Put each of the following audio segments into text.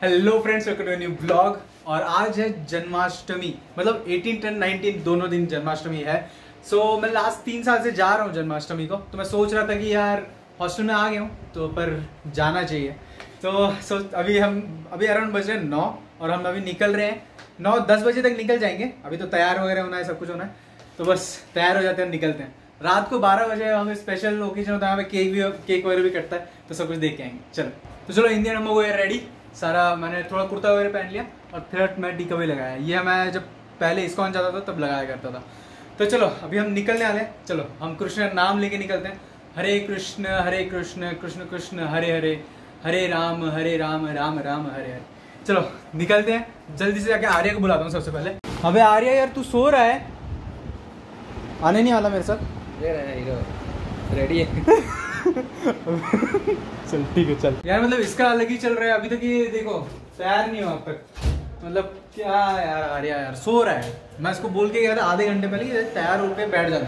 Hello friends, welcome to new blog. और आज है जन्माष्टमी, मतलब 18, 10, 19 दोनों दिन जन्माष्टमी है। मैं लास्ट 3 साल से जा रहा हूँ जन्माष्टमी को। तो मैं सोच रहा था कि यार हॉस्टल में आ गया हूँ तो पर जाना चाहिए। अभी अराउंड बज रहे हैं 9 और हम अभी निकल रहे हैं। 9-10 बजे तक निकल जाएंगे। अभी तो तैयार वगैरह होना है, सब कुछ होना है, तो बस तैयार हो जाते हैं, निकलते हैं। रात को 12 बजे हमें स्पेशल ओकेजन होता है, हमें केक वगैरह भी कटता है, तो सब कुछ देख के आएंगे। चलो इंडियन हम हो गए रेडी सारा। मैंने थोड़ा कुर्ता वगैरह पहन लिया और फिर मैं टीका भी लगाया। ये मैं जब पहले इस्कॉन जाता था तब लगाया करता था। तो चलो अभी हम निकलने वाले हैं। चलो हम कृष्ण का नाम लेके निकलते हैं। हरे कृष्ण कृष्ण कृष्ण हरे हरे, हरे राम राम राम हरे हरे। चलो निकलते हैं जल्दी से। जाके आर्या को बुलाता हूँ सबसे पहले। अबे आर्या यार, तू सो रहा है, आने नहीं वाला मेरे साथ? रेडी है। चल ठीक है, चल यार। मतलब इसका अलग ही चल रहा है अभी तक। ये देखो तैयार नहीं हुआ अब तक। मतलब क्या यार, आर्या यार सो रहा है। मैं इसको बोल के गया था आधे घंटे पहले तैयार होकर बैठ जाना।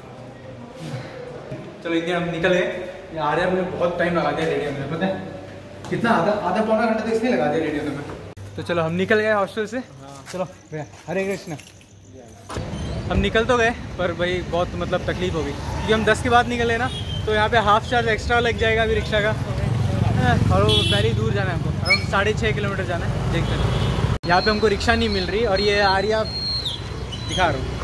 चलो इंडियन हम निकल गए। आर्या मुझे बहुत टाइम लगा दिया रेडियो में, पता है कितना? आधा पौना घंटा तो इसलिए लगा दिया रेडियो में। तो चलो हम निकल गए हॉस्टल से। चलो हरे कृष्ण। हम निकल तो गए पर भाई बहुत मतलब तकलीफ होगी, क्योंकि हम 10 के बाद निकले ना, तो यहाँ पे हाफ चार्ज एक्स्ट्रा लग जाएगा अभी रिक्शा का। और वो पहले ही दूर जाना है हमको, अराउंड 6.5 किलोमीटर जाना है। देखते हैं, यहाँ पे हमको रिक्शा नहीं मिल रही। और ये आर्या दिखा रहा हूँ,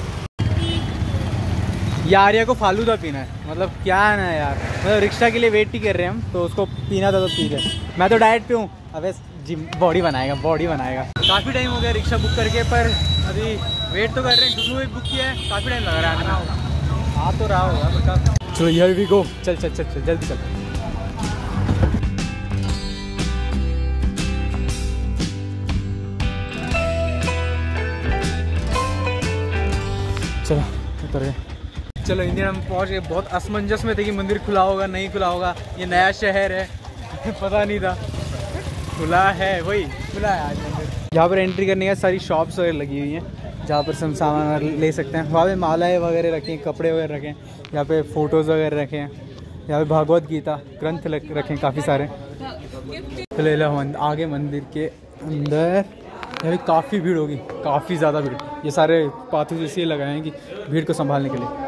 ये आर्या को फालूदा पीना है। मतलब क्या है ना यार, मतलब रिक्शा के लिए वेट ही कर रहे हैं हम, तो उसको पीना था तो पी रहे। मैं तो डाइट पे हूँ। अब जिम बॉडी बनाएगा। काफ़ी टाइम हो गया रिक्शा बुक करके, पर अभी वेट तो कर रहे हैं। जुनू भी बुक किया है, काफ़ी टाइम लग रहा है आने में। आ तो रहा होगा बता। चलो हियर वी गो। चल जल्दी चल। चलो उतर गए। चलो इंडियन हम पहुंच गए। बहुत असमंजस में थे कि मंदिर खुला होगा नहीं खुला होगा। ये नया शहर है, पता नहीं था। खुला है, वही खुला है आज मंदिर। यहाँ पर एंट्री करने का सारी शॉप्स वगैरह लगी हुई हैं, जहाँ पर हम सामान ले सकते हैं। वहाँ पे मालाएँ वगैरह रखे हैं, कपड़े वगैरह रखे हैं, यहाँ पे फ़ोटोज़ वगैरह रखे हैं, यहाँ पे भागवत गीता ग्रंथ रखे हैं काफ़ी सारे। चलो आगे मंदिर के अंदर यहाँ काफ़ी भीड़ होगी, काफ़ी ज़्यादा भीड़। ये सारे पाथुज इसलिए लगाए हैं कि भीड़ को संभालने के लिए।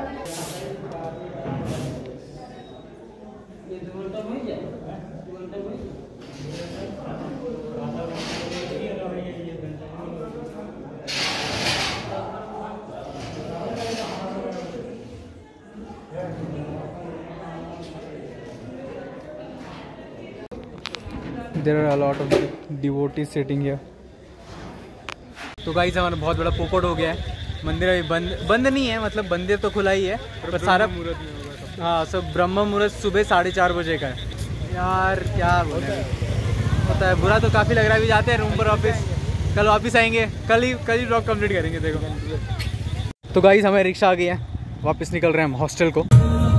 There are a lot of devotees sitting here. तो गाइस हमारा बहुत बड़ा पोपट हो गया है। मंदिर अभी बंद नहीं है, मतलब मंदिर तो खुला ही है, पर सारा हाँ सब ब्रह्म मुहूर्त सुबह 4:30 बजे का है। यार क्या बोले, पता है बुरा तो काफ़ी लग रहा है। अभी जाते हैं रूम पर वापस, कल वापस आएंगे। कल ही ब्लॉग कंप्लीट करेंगे। देखो तो गाइस हमें रिक्शा आ गई है, वापस निकल रहे हैं हम हॉस्टल को।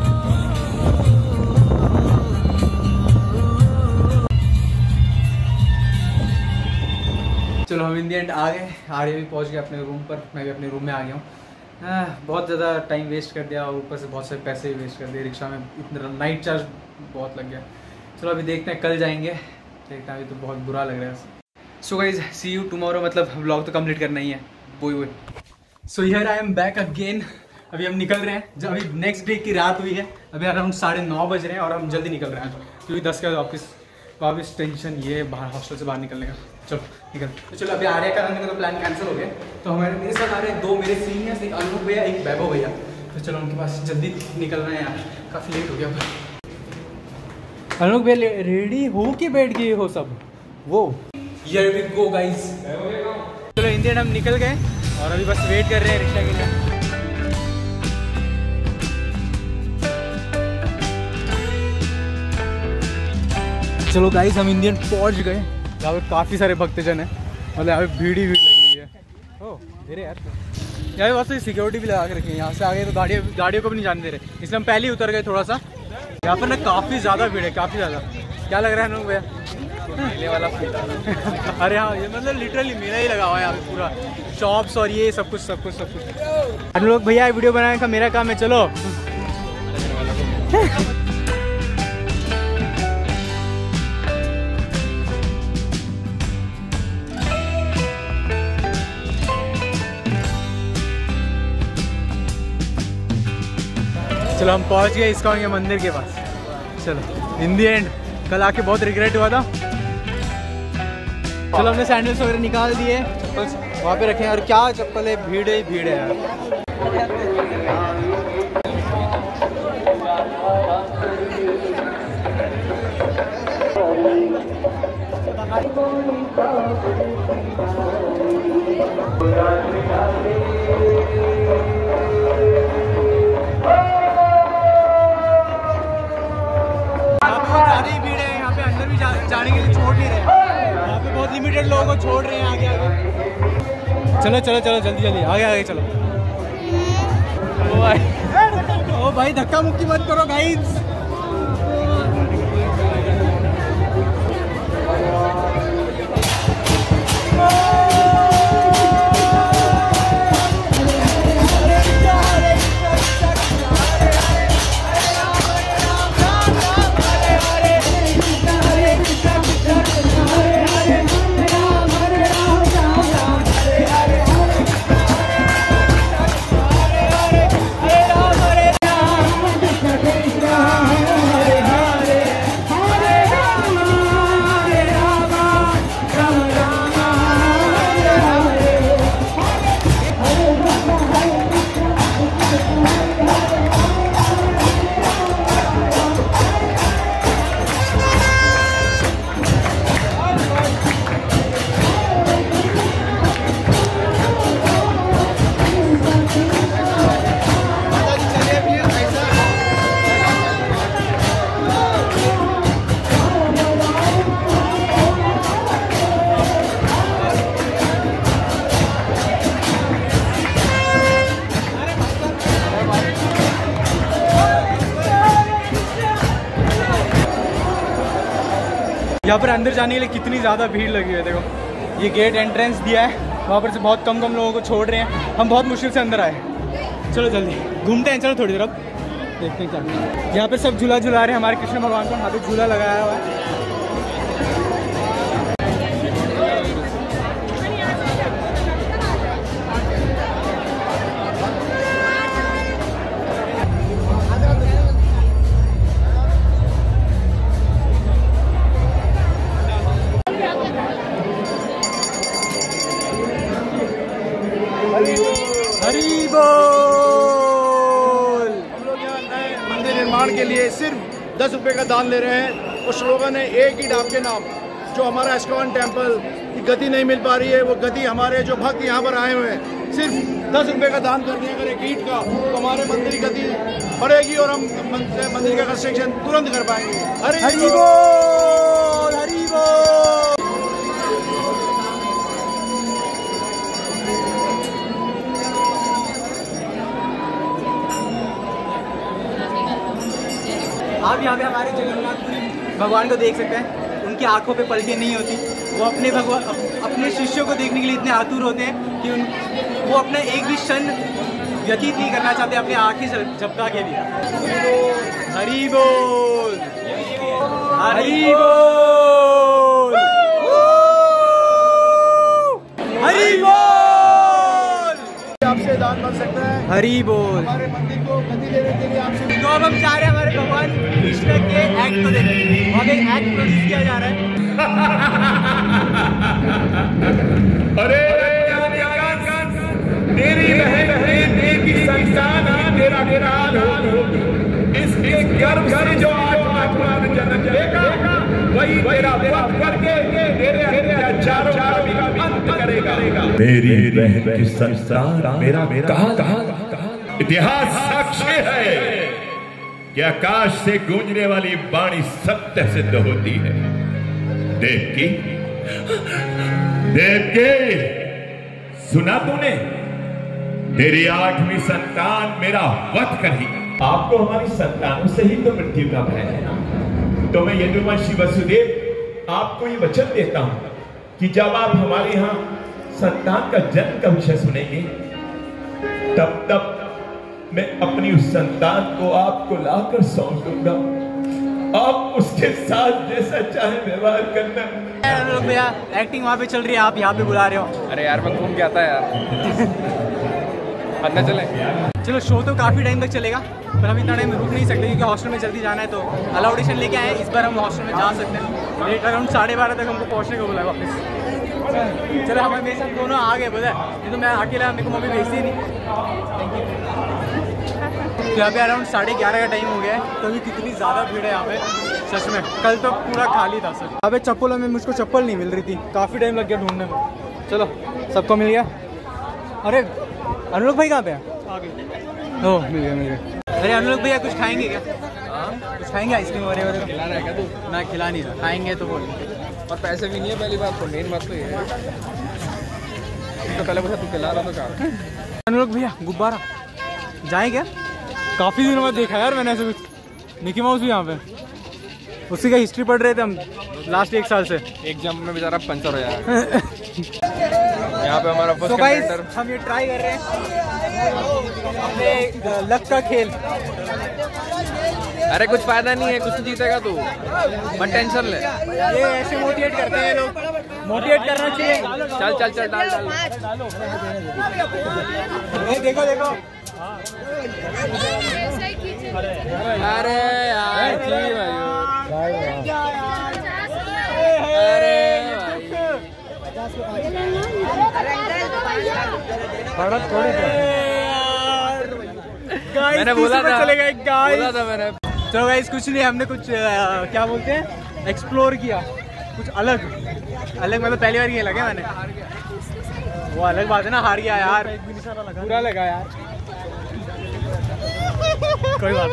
चलो हम इन दी एंड आ गए। आर्या भी पहुंच गया अपने रूम पर, मैं भी अपने रूम में आ गया हूँ। बहुत ज़्यादा टाइम वेस्ट कर दिया और ऊपर से बहुत सारे पैसे भी वेस्ट कर दिए रिक्शा में। इतना नाइट चार्ज बहुत लग गया। चलो अभी देखते हैं, कल जाएंगे, देखते हैं। अभी तो बहुत बुरा लग रहा है। So guys see you tomorrow. मतलब व्लॉग तो कंप्लीट करना ही है। वही so here I am back again. अभी हम निकल रहे हैं। जब अभी नेक्स्ट डे की रात हुई है, अभी अराउंड 9:30 बज रहे हैं और हम जल्दी निकल रहे हैं, क्योंकि 10 का वापस टेंशन ये बाहर हॉस्टल से बाहर निकलने का। चलो निकल। तो चलो अभी आर्या का रहने का तो प्लान कैंसिल हो गया। तो मेरे साथ आ रहे हैं 2 मेरे सीनियर्स, एक अनुभव भैया, एक वैभव भैया। तो चलो उनके पास जल्दी निकलना है यार, काफ़ी लेट हो गया। अनुभव भैया रेडी हो के बैठ गए हो सब। वो हियर वी गो गाइस। चलो इंडियन हम निकल गए और अभी बस वेट कर रहे हैं रिक्शा के लिए। चलो गाइस हम इंडियन पहुंच गए। यहाँ पे काफ़ी सारे भक्तजन हैं, मतलब यहाँ पे भीड़ ही भीड़ लगी हुई है। ओह धीरे यार, यहाँ पे बहुत सारी सिक्योरिटी भी लगा के रखी है। यहाँ से आगे तो गाड़ियों को भी नहीं जाने दे रहे, इसलिए हम पहले ही उतर गए थोड़ा सा। यहाँ पर ना काफ़ी ज़्यादा भीड़ है, काफ़ी ज़्यादा। क्या लग रहा है भैया? मेले वाला अरे हाँ, ये मतलब लिटरली मेला ही लगा हुआ है यहाँ पे पूरा। शॉप्स और ये सब कुछ। हम लोग भैया वीडियो बनाने का मेरा काम है। चलो चलो हम पहुंच गए इस्कॉन के मंदिर के पास। चलो इन दी एंड कल आके बहुत रिग्रेट हुआ था। चलो हमने सैंडल्स वगैरह निकाल दिए, चप्पल वहाँ पे रखे। और क्या चप्पल है, भीड़ है भीड़ है यार। जाने के लिए छोड़ नहीं रहे, यहाँ पे बहुत लिमिटेड लोगों को छोड़ रहे हैं आगे आगे। चलो चलो चलो जल्दी जल्दी आगे आगे चलो। ओ भाई धक्का मुक्की मत करो गाइस। यहाँ पर अंदर जाने के लिए कितनी ज़्यादा भीड़ लगी है। देखो ये गेट एंट्रेंस दिया है, वहाँ पर से बहुत कम लोगों को छोड़ रहे हैं। हम बहुत मुश्किल से अंदर आए। चलो जल्दी घूमते हैं, चलो थोड़ी देर अब देखते हैं क्या। यहाँ पे सब झूला झूला रहे हैं हमारे कृष्ण भगवान को, यहाँ पे झूला लगाया हुआ है। हरी बोल। हम लोग यहाँ नए मंदिर निर्माण के लिए सिर्फ 10 रुपये का दान ले रहे हैं। और स्लोगन है एक ही डाक के नाम। जो हमारा इस्कॉन टेम्पल की गति नहीं मिल पा रही है, वो गति हमारे जो भक्त यहाँ पर आए हुए हैं सिर्फ 10 रुपये का दान कर दिया अगर एक ईंट का, तो हमारे मंदिर की गति बढ़ेगी और हम मंदिर का कंस्ट्रक्शन तुरंत कर पाएंगे। हरी बोल हरी बोल। आप यहाँ पे हमारे जगन्नाथ भगवान को देख सकते हैं। उनकी आंखों पे पलकें नहीं होती। वो अपने भगवान अपने शिष्यों को देखने के लिए इतने आतुर होते हैं कि वो अपना एक भी क्षण व्यतीत नहीं करना चाहते अपने आंखें झपका के लिए। हरी बोल हरी बोल हरी बोल। आपसे दान बन सकता है। हरी बोल। हमारे मंदिर को गति देने के लिए आपसे तो अब हम चाह रहे हैं हमारे भगवान कृष्ण के एक्ट को देखने। और एक एक्ट प्रोड्यूस किया जा रहा है। अरे तेरी बहन की संतान तेरा इसके गर्भ से जो आज जन्म लेगा वही तेरा वध करके तेरे अत्याचारों का अंत करेगा। मेरी बहन की संतान मेरा काल इतिहास साक्षी है कि आकाश से गूंजने वाली वाणी सत्य सिद्ध होती है। देवकी सुना तूने, तेरी 8वीं संतान मेरा वध करेगी। आपको हमारी संतानों से ही तो मृत्यु का भय है ना। तो मैं यदुवंशी वसुदेव आपको ये वचन देता हूं कि जब आप हमारे यहाँ संतान का जन्म का विषय सुनेंगे तब मैं अपनी उस संतान को आपको लाकर सौंप दूंगा। आप उसके साथ जैसा चाहे व्यवहार करना। भैया एक्टिंग वहाँ पे चल रही है, आप यहाँ पे बुला रहे हो। अरे यार मैं घूम के आता है यार। अंदर चले। चलो शो तो काफी टाइम तक चलेगा, पर हम इतना टाइम रुक नहीं सकते क्योंकि हॉस्टल में जल्दी जाना है, तो अलाउडेशन लेके आए। इस बार हम हॉस्टल में जा सकते हैं। लेट अराउंड 12:30 तक हमको पहुँचने को बोला है वापस। चलो हमारे मेरे साथ दोनों आ गए, पता है, नहीं तो मैं अकेला, मेरे को मम्मी भेजती नहीं। तो यहाँ पे अराउंड 11:30 का टाइम हो गया है, तो अभी कितनी ज़्यादा भीड़ है यहाँ पे सच में। कल तो पूरा खाली था सच। यहाँ पे चप्पलों में मुझको चप्पल नहीं मिल रही थी, काफ़ी टाइम लग गया ढूंढने में। चलो सबको मिल गया। अरे अनुलोक भाई कहाँ पे है? ओह मिल गया। अरे अनुलोक भैया कुछ खाएंगे क्या? कुछ खाएंगे आइसक्रीम वगैरह? खिला रहा है क्या तू? ना खिला नहीं रहा, खाएंगे तो बोल। और पैसे भी नहीं है पहली बात तो, मेन बात तो ये है। तो पहले पूछा तू खिला रहा तो क्या? अनुलोक भैया गुब्बारा जाए क्या? काफ़ी दिनों बाद देखा यार मैंने ऐसे कुछ। मिकी माउस भी यहाँ पे, उसी का हिस्ट्री पढ़ रहे थे हम लास्ट 1 साल से। एक जंप में बेचारा पंचर हो जाएगा। यहाँ पे हमारा फर्स्ट कंटेंटर, हम ये ट्राई कर रहे हैं अपने लक का खेल। अरे कुछ फायदा नहीं है, कुछ जीतेगा तू, मत टेंशन ले। ये ऐसे मोटिवेट करते हैं लोग, मोटिवेट करना चाहिए। चल चल चल डाल डाल। देखो देखो। अरे यार जी भाई, मैंने बोला था, चलेगा एक गाइस। बोला था मैंने। चलो गाइस कुछ नहीं, हमने कुछ क्या बोलते हैं एक्सप्लोर किया, कुछ अलग अलग, मतलब पहली बार खेला क्या मैंने। वो अलग बात है ना, हार गया यार, बुरा लगा यार। कोई बात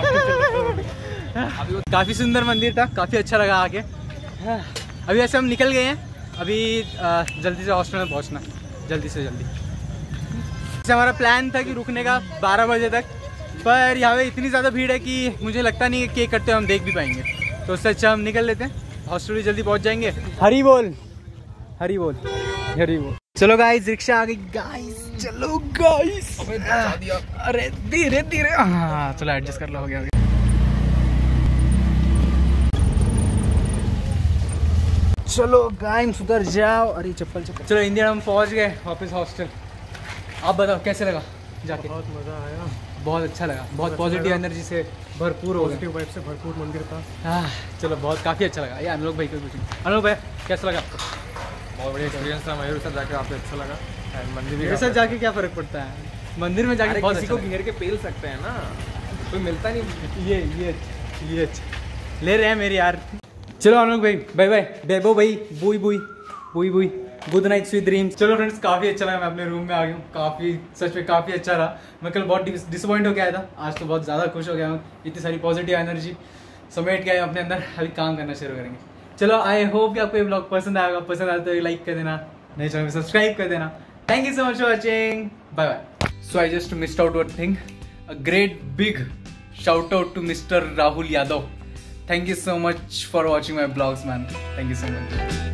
नहीं। काफ़ी सुंदर मंदिर था, काफ़ी अच्छा लगा आके। अभी ऐसे हम निकल गए हैं, अभी जल्दी से हॉस्टल में पहुंचना, जल्दी से जल्दी। जैसे हमारा प्लान था कि रुकने का 12 बजे तक, पर यहाँ पे इतनी ज़्यादा भीड़ है कि मुझे लगता नहीं कि केक कटते हम देख भी पाएंगे, तो उससे अच्छा हम निकल लेते हैं, हॉस्टल भी जल्दी पहुँच जाएंगे। हरी बोल हरी बोल हरी बोल। चलो गाइस रिक्शा आ गई गाइस, चलो गाइस। अरे धीरे धीरे, हाँ चलो एडजस्ट कर लो, हो गया। चलो गाइस उधर जाओ। अरे चप्पल चप्पल। चलो इंडिया हम पहुंच गए वापस हॉस्टल। आप बताओ कैसे लगा जाके? बहुत मज़ा आया, बहुत अच्छा लगा, बहुत पॉजिटिव एनर्जी से भरपूर हो गया, पॉजिटिव वाइब से भरपूर मंदिर था। चलो बहुत काफ़ी अच्छा लगा। ये अनुलोक भाई को पूछिए। अनुलोक भाई कैसा लगा आपको? बहुत बढ़िया एक्सपीरियंस था। मयूर साथ जाके आपको अच्छा लगा। मंदिर भी मेरे साथ जाके क्या फ़र्क पड़ता है? मंदिर में जाके बहुत किसी अच्छा को घेर के पेल सकते हैं ना, कोई मिलता नहीं। ये ले रहे हैं मेरे यार। चलो अनुलोक भाई बाय बाय, डेबो भाई बुई बुई बुई बुई, गुड नाइट स्वीट ड्रीम्स। चलो फ्रेंड्स काफ़ी अच्छा लगा, मैं अपने रूम में आ गया हूँ, काफ़ी सच में काफ़ी अच्छा रहा। मैं कल बहुत डिसअपॉइंट हो गया था, आज तो बहुत ज़्यादा खुश हो गया हूँ। इतनी सारी पॉजिटिव एनर्जी समेट के आए अपने अंदर, अभी काम करना शुरू करेंगे। चलो आई होप कि आपको ये ब्लॉग पसंद आएगा, पसंद आया तो लाइक कर देना, नए चैनल में सब्सक्राइब कर देना। Thank you so much for watching, bye bye. So I just missed out one thing, a great big shout out to Mr. Rahul Yadav. Thank you so much for watching my vlogs, man. Thank you so much.